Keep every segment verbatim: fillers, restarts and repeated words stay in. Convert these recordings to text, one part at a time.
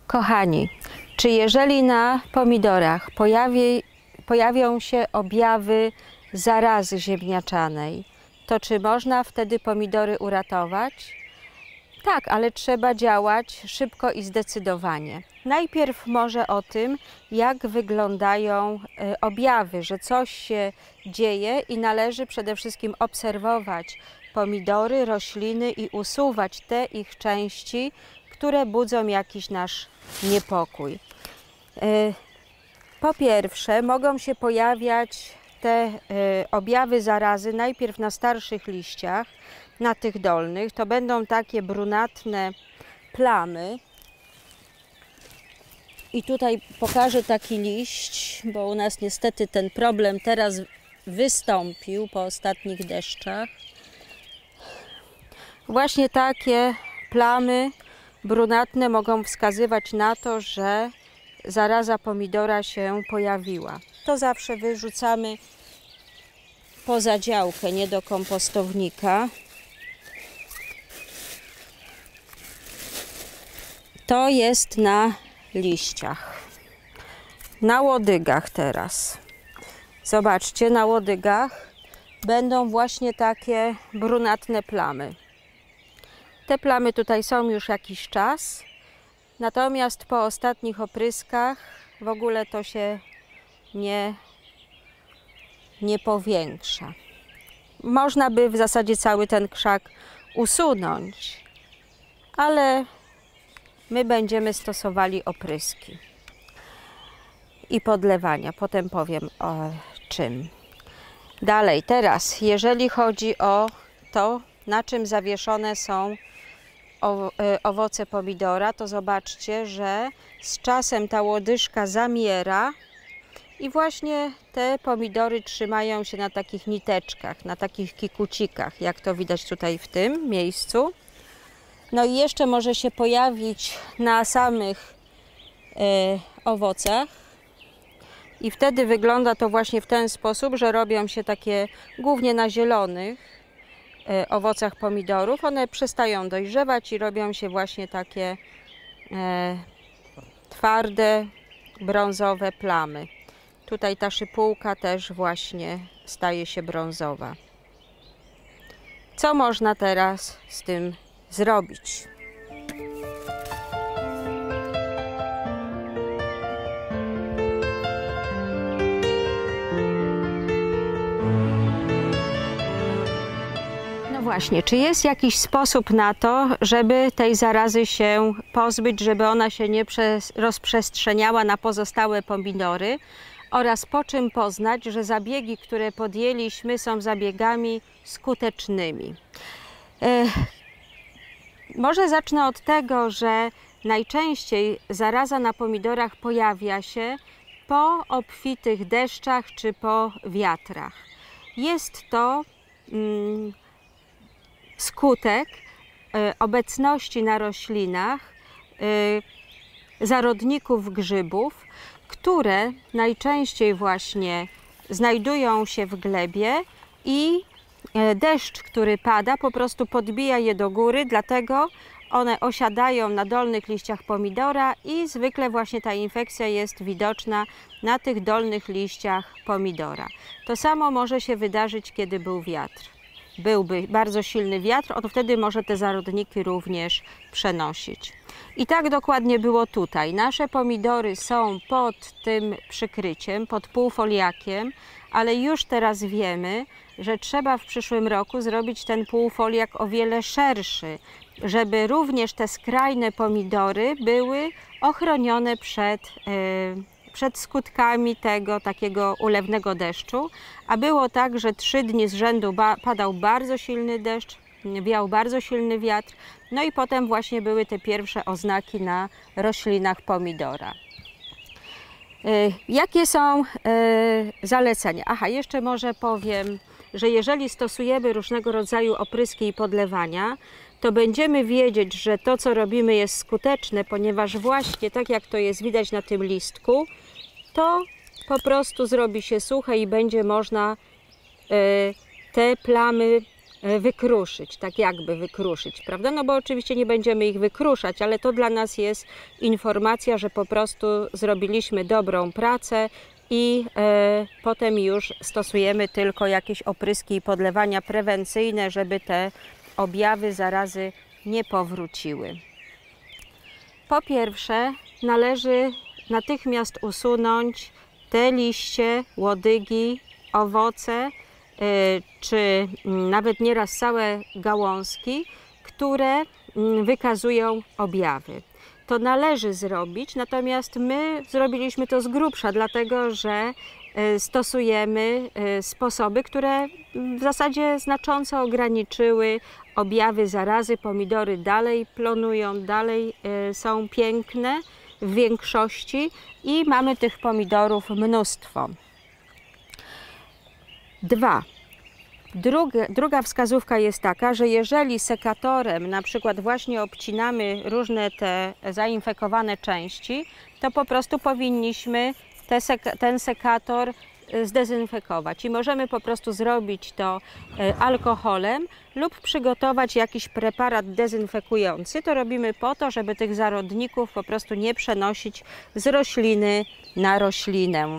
Kochani, czy jeżeli na pomidorach pojawi, pojawią się objawy zarazy ziemniaczanej, to czy można wtedy pomidory uratować? Tak, ale trzeba działać szybko i zdecydowanie. Najpierw może o tym, jak wyglądają objawy, że coś się dzieje i należy przede wszystkim obserwować pomidory, rośliny i usuwać te ich części, które budzą jakiś nasz niepokój. Po pierwsze, mogą się pojawiać te objawy zarazy najpierw na starszych liściach, na tych dolnych. To będą takie brunatne plamy. I tutaj pokażę taki liść, bo u nas niestety ten problem teraz wystąpił po ostatnich deszczach. Właśnie takie plamy brunatne mogą wskazywać na to, że zaraza pomidora się pojawiła. To zawsze wyrzucamy poza działkę, nie do kompostownika. To jest na liściach. Na łodygach teraz. Zobaczcie, na łodygach będą właśnie takie brunatne plamy. Te plamy tutaj są już jakiś czas, natomiast po ostatnich opryskach w ogóle to się nie, nie powiększa. Można by w zasadzie cały ten krzak usunąć, ale my będziemy stosowali opryski i podlewania. Potem powiem o czym. Dalej, teraz, jeżeli chodzi o to, na czym zawieszone są owoce pomidora, to zobaczcie, że z czasem ta łodyżka zamiera i właśnie te pomidory trzymają się na takich niteczkach, na takich kikucikach, jak to widać tutaj w tym miejscu. No i jeszcze może się pojawić na samych e, owocach i wtedy wygląda to właśnie w ten sposób, że robią się takie głównie na zielonych owocach pomidorów. One przestają dojrzewać i robią się właśnie takie e, twarde, brązowe plamy. Tutaj ta szypułka też właśnie staje się brązowa. Co można teraz z tym zrobić? Właśnie, czy jest jakiś sposób na to, żeby tej zarazy się pozbyć, żeby ona się nie rozprzestrzeniała na pozostałe pomidory oraz po czym poznać, że zabiegi, które podjęliśmy, są zabiegami skutecznymi. E, może zacznę od tego, że najczęściej zaraza na pomidorach pojawia się po obfitych deszczach czy po wiatrach. Jest to mm, skutek y, obecności na roślinach y, zarodników grzybów, które najczęściej właśnie znajdują się w glebie i y, deszcz, który pada, po prostu podbija je do góry, dlatego one osiadają na dolnych liściach pomidora i zwykle właśnie ta infekcja jest widoczna na tych dolnych liściach pomidora. To samo może się wydarzyć, kiedy był wiatr. Byłby bardzo silny wiatr, on wtedy może te zarodniki również przenosić. I tak dokładnie było tutaj. Nasze pomidory są pod tym przykryciem, pod półfoliakiem, ale już teraz wiemy, że trzeba w przyszłym roku zrobić ten półfoliak o wiele szerszy, żeby również te skrajne pomidory były ochronione przed yy, przed skutkami tego takiego ulewnego deszczu, a było tak, że trzy dni z rzędu ba padał bardzo silny deszcz, wiał bardzo silny wiatr, no i potem właśnie były te pierwsze oznaki na roślinach pomidora. Yy, jakie są yy, zalecenia? Aha, jeszcze może powiem, że jeżeli stosujemy różnego rodzaju opryski i podlewania, to będziemy wiedzieć, że to, co robimy, jest skuteczne, ponieważ właśnie tak jak to jest widać na tym listku, to po prostu zrobi się suche i będzie można y, te plamy wykruszyć, tak jakby wykruszyć, prawda? No bo oczywiście nie będziemy ich wykruszać, ale to dla nas jest informacja, że po prostu zrobiliśmy dobrą pracę i e, potem już stosujemy tylko jakieś opryski i podlewania prewencyjne, żeby te objawy zarazy nie powróciły. Po pierwsze, należy natychmiast usunąć te liście, łodygi, owoce, czy nawet nieraz całe gałązki, które wykazują objawy. To należy zrobić, natomiast my zrobiliśmy to z grubsza, dlatego że stosujemy sposoby, które w zasadzie znacząco ograniczyły objawy zarazy. Pomidory dalej plonują, dalej są piękne w większości i mamy tych pomidorów mnóstwo. Dwa. Druga, druga wskazówka jest taka, że jeżeli sekatorem na przykład właśnie obcinamy różne te zainfekowane części, to po prostu powinniśmy te seka, ten sekator zdezynfekować i możemy po prostu zrobić to alkoholem lub przygotować jakiś preparat dezynfekujący. To robimy po to, żeby tych zarodników po prostu nie przenosić z rośliny na roślinę.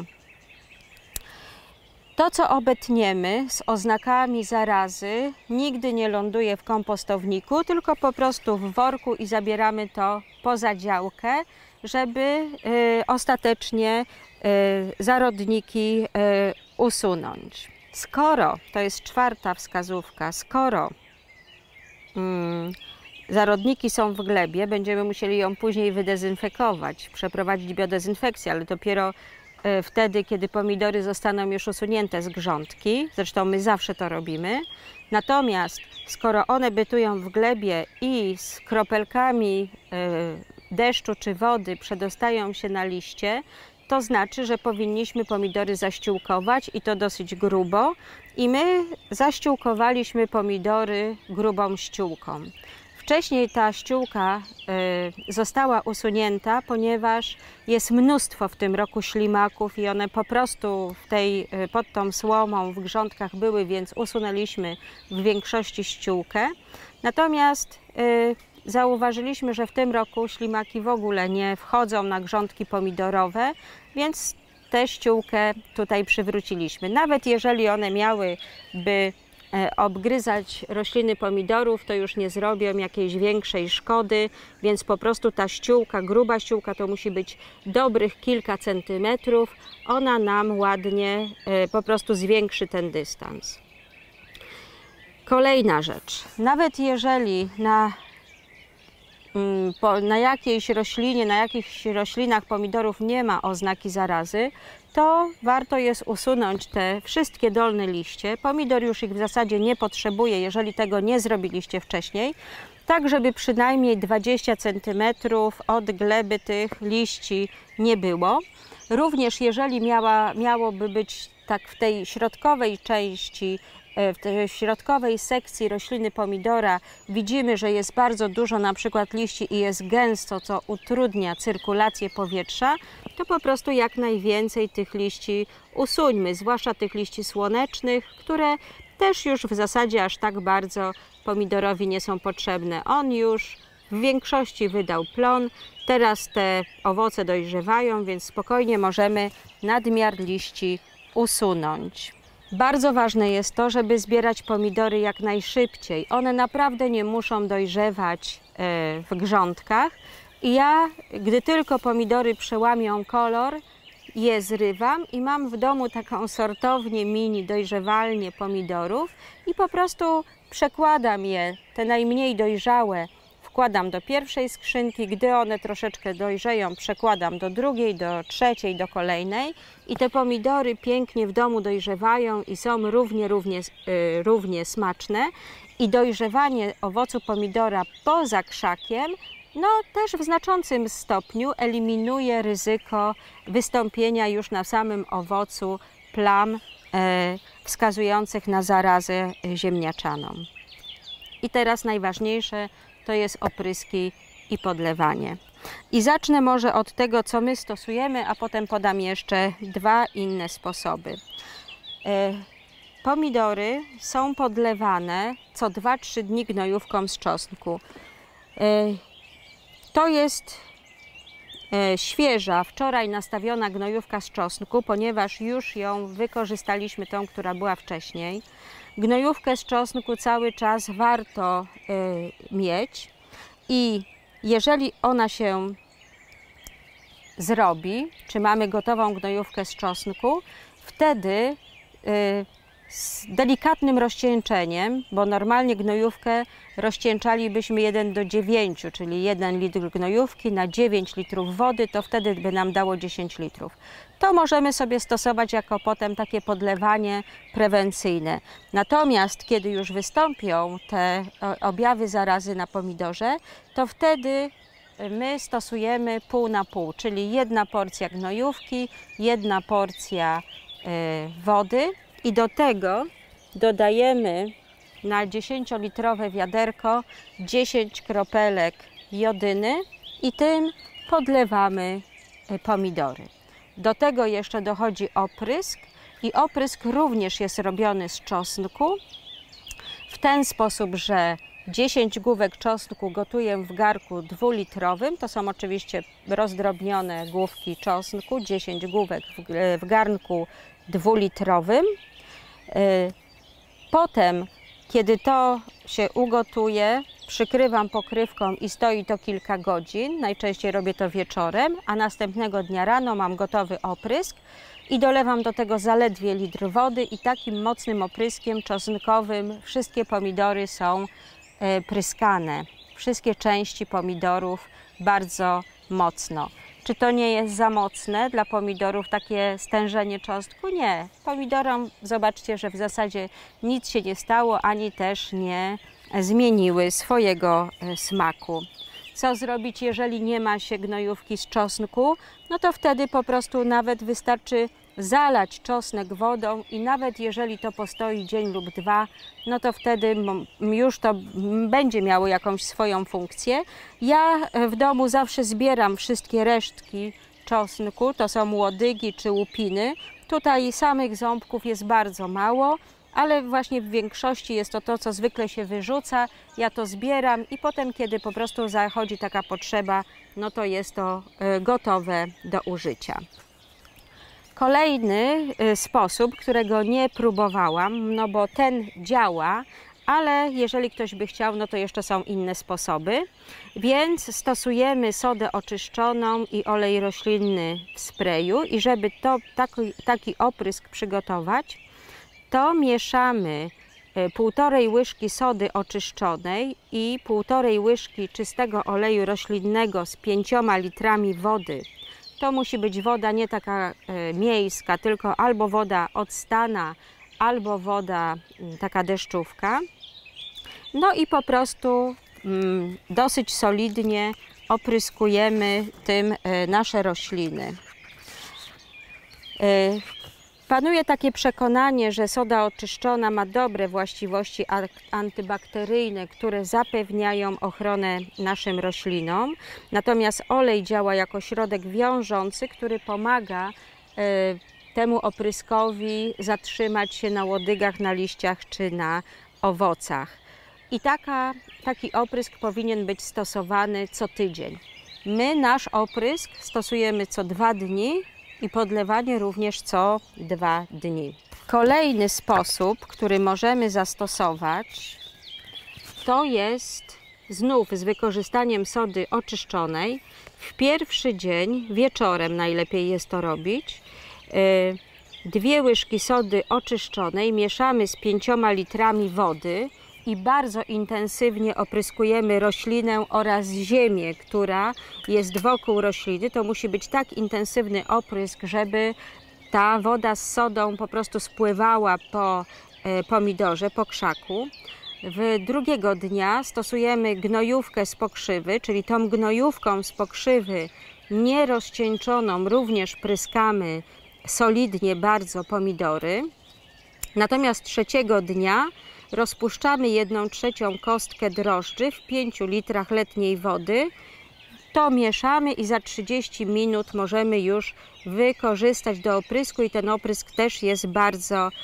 To, co obetniemy z oznakami zarazy, nigdy nie ląduje w kompostowniku, tylko po prostu w worku i zabieramy to poza działkę, żeby y, ostatecznie y, zarodniki y, usunąć. Skoro, to jest czwarta wskazówka, skoro y, zarodniki są w glebie, będziemy musieli ją później wydezynfekować, przeprowadzić biodezynfekcję, ale dopiero wtedy, kiedy pomidory zostaną już usunięte z grządki, zresztą my zawsze to robimy. Natomiast skoro one bytują w glebie i z kropelkami deszczu czy wody przedostają się na liście, to znaczy, że powinniśmy pomidory zaściółkować i to dosyć grubo. I my zaściółkowaliśmy pomidory grubą ściółką. Wcześniej ta ściółka y, została usunięta, ponieważ jest mnóstwo w tym roku ślimaków i one po prostu w tej, y, pod tą słomą w grządkach były, więc usunęliśmy w większości ściółkę. Natomiast y, zauważyliśmy, że w tym roku ślimaki w ogóle nie wchodzą na grządki pomidorowe, więc tę ściółkę tutaj przywróciliśmy. Nawet jeżeli one miałyby obgryzać rośliny pomidorów, to już nie zrobią jakiejś większej szkody, więc po prostu ta ściółka, gruba ściółka, to musi być dobrych kilka centymetrów. Ona nam ładnie po prostu zwiększy ten dystans. Kolejna rzecz. Nawet jeżeli na, na jakiejś roślinie, na jakichś roślinach pomidorów nie ma oznaki zarazy, to warto jest usunąć te wszystkie dolne liście. Pomidor już ich w zasadzie nie potrzebuje, jeżeli tego nie zrobiliście wcześniej, tak żeby przynajmniej dwadzieścia centymetrów od gleby tych liści nie było. Również jeżeli miała, miałoby być tak w tej środkowej części, w tej środkowej sekcji rośliny pomidora widzimy, że jest bardzo dużo na przykład liści i jest gęsto, co utrudnia cyrkulację powietrza, to po prostu jak najwięcej tych liści usuńmy, zwłaszcza tych liści słonecznych, które też już w zasadzie aż tak bardzo pomidorowi nie są potrzebne. On już w większości wydał plon, teraz te owoce dojrzewają, więc spokojnie możemy nadmiar liści usunąć. Bardzo ważne jest to, żeby zbierać pomidory jak najszybciej. One naprawdę nie muszą dojrzewać w grządkach. I ja, gdy tylko pomidory przełamią kolor, je zrywam i mam w domu taką sortownię mini dojrzewalnię pomidorów i po prostu przekładam je, te najmniej dojrzałe, wkładam do pierwszej skrzynki, gdy one troszeczkę dojrzeją, przekładam do drugiej, do trzeciej, do kolejnej i te pomidory pięknie w domu dojrzewają i są równie, równie, yy, równie smaczne. I dojrzewanie owocu pomidora poza krzakiem no też w znaczącym stopniu eliminuje ryzyko wystąpienia już na samym owocu plam yy, wskazujących na zarazę ziemniaczaną. I teraz najważniejsze to jest opryski i podlewanie. I zacznę może od tego, co my stosujemy, a potem podam jeszcze dwa inne sposoby. pomidory są podlewane co dwa trzy dni gnojówką z czosnku. To jest świeża, wczoraj nastawiona gnojówka z czosnku, ponieważ już ją wykorzystaliśmy, tą, która była wcześniej. Gnojówkę z czosnku cały czas warto mieć i jeżeli ona się zrobi, czy mamy gotową gnojówkę z czosnku, wtedy z delikatnym rozcieńczeniem, bo normalnie gnojówkę rozcieńczalibyśmy jeden do dziewięciu, czyli jeden litr gnojówki na dziewięć litrów wody, to wtedy by nam dało dziesięć litrów. To możemy sobie stosować jako potem takie podlewanie prewencyjne. Natomiast kiedy już wystąpią te objawy zarazy na pomidorze, to wtedy my stosujemy pół na pół, czyli jedna porcja gnojówki, jedna porcja wody. I do tego dodajemy na dziesięciolitrowe wiaderko dziesięć kropelek jodyny i tym podlewamy pomidory. Do tego jeszcze dochodzi oprysk i oprysk również jest robiony z czosnku w ten sposób, że dziesięć główek czosnku gotuję w garnku dwulitrowym, to są oczywiście rozdrobnione główki czosnku, dziesięć główek w garnku dwulitrowym. Potem, kiedy to się ugotuje, przykrywam pokrywką i stoi to kilka godzin. Najczęściej robię to wieczorem, a następnego dnia rano mam gotowy oprysk i dolewam do tego zaledwie litr wody i takim mocnym opryskiem czosnkowym wszystkie pomidory są pryskane. Wszystkie części pomidorów bardzo mocno. Czy to nie jest za mocne dla pomidorów, takie stężenie czosnku? Nie. Pomidorom zobaczcie, że w zasadzie nic się nie stało, ani też nie zmieniły swojego smaku. Co zrobić, jeżeli nie ma się gnojówki z czosnku? No to wtedy po prostu nawet wystarczy zalać czosnek wodą i nawet jeżeli to postoi dzień lub dwa, no to wtedy już to będzie miało jakąś swoją funkcję. Ja w domu zawsze zbieram wszystkie resztki czosnku, to są łodygi czy łupiny. Tutaj samych ząbków jest bardzo mało, ale właśnie w większości jest to to, co zwykle się wyrzuca. Ja to zbieram i potem, kiedy po prostu zachodzi taka potrzeba, no to jest to gotowe do użycia. Kolejny sposób, którego nie próbowałam, no bo ten działa, ale jeżeli ktoś by chciał, no to jeszcze są inne sposoby. Więc stosujemy sodę oczyszczoną i olej roślinny w sprayu i żeby to, taki, taki oprysk przygotować, to mieszamy półtorej łyżki sody oczyszczonej i półtorej łyżki czystego oleju roślinnego z pięcioma litrami wody. To musi być woda nie taka e, miejska, tylko albo woda odstana, albo woda m, taka deszczówka. No i po prostu m, dosyć solidnie opryskujemy tym e, nasze rośliny. E, Panuje takie przekonanie, że soda oczyszczona ma dobre właściwości antybakteryjne, które zapewniają ochronę naszym roślinom. Natomiast olej działa jako środek wiążący, który pomaga y, temu opryskowi zatrzymać się na łodygach, na liściach czy na owocach. I taka, taki oprysk powinien być stosowany co tydzień. My nasz oprysk stosujemy co dwa dni. I podlewanie również co dwa dni. Kolejny sposób, który możemy zastosować, to jest znów z wykorzystaniem sody oczyszczonej. W pierwszy dzień, wieczorem najlepiej jest to robić, dwie łyżki sody oczyszczonej mieszamy z pięcioma litrami wody i bardzo intensywnie opryskujemy roślinę oraz ziemię, która jest wokół rośliny. To musi być tak intensywny oprysk, żeby ta woda z sodą po prostu spływała po pomidorze, po krzaku. W drugiego dnia stosujemy gnojówkę z pokrzywy, czyli tą gnojówką z pokrzywy nierozcieńczoną również pryskamy solidnie bardzo pomidory. Natomiast trzeciego dnia rozpuszczamy jedną trzecią kostkę drożdży w pięciu litrach letniej wody. To mieszamy i za trzydzieści minut możemy już wykorzystać do oprysku i ten oprysk też jest bardzo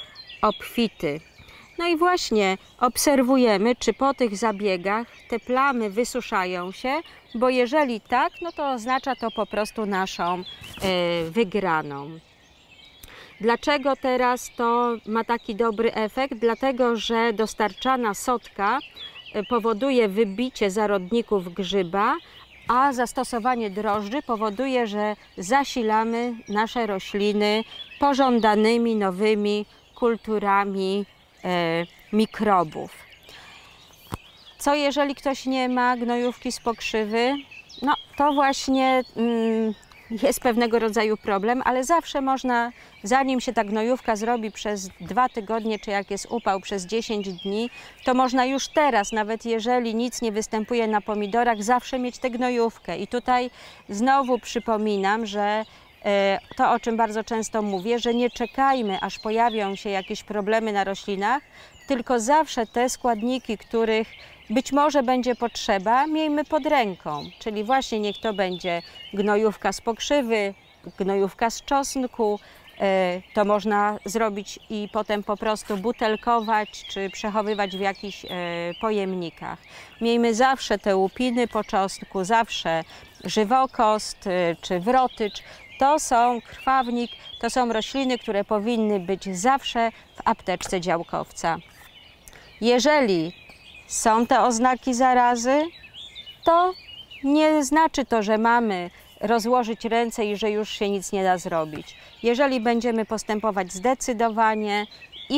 obfity. No i właśnie obserwujemy, czy po tych zabiegach te plamy wysuszają się, bo jeżeli tak, no to oznacza to po prostu naszą y, wygraną. Dlaczego teraz to ma taki dobry efekt? Dlatego, że dostarczana sotka powoduje wybicie zarodników grzyba, a zastosowanie drożdży powoduje, że zasilamy nasze rośliny pożądanymi nowymi kulturami e, mikrobów. Co jeżeli ktoś nie ma gnojówki z pokrzywy? No to właśnie mm, jest pewnego rodzaju problem, ale zawsze można, zanim się ta gnojówka zrobi przez dwa tygodnie, czy jak jest upał przez dziesięć dni, to można już teraz, nawet jeżeli nic nie występuje na pomidorach, zawsze mieć tę gnojówkę. I tutaj znowu przypominam, że to, o czym bardzo często mówię, że nie czekajmy, aż pojawią się jakieś problemy na roślinach, tylko zawsze te składniki, których być może będzie potrzeba, miejmy pod ręką. Czyli właśnie niech to będzie gnojówka z pokrzywy, gnojówka z czosnku. To można zrobić i potem po prostu butelkować czy przechowywać w jakichś pojemnikach. Miejmy zawsze te łupiny po czosnku, zawsze żywokost czy wrotycz. To są krwawnik, to są rośliny, które powinny być zawsze w apteczce działkowca. Jeżeli są te oznaki zarazy, to nie znaczy to, że mamy rozłożyć ręce i że już się nic nie da zrobić. Jeżeli będziemy postępować zdecydowanie i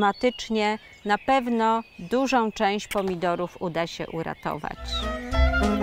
systematycznie, na pewno dużą część pomidorów uda się uratować.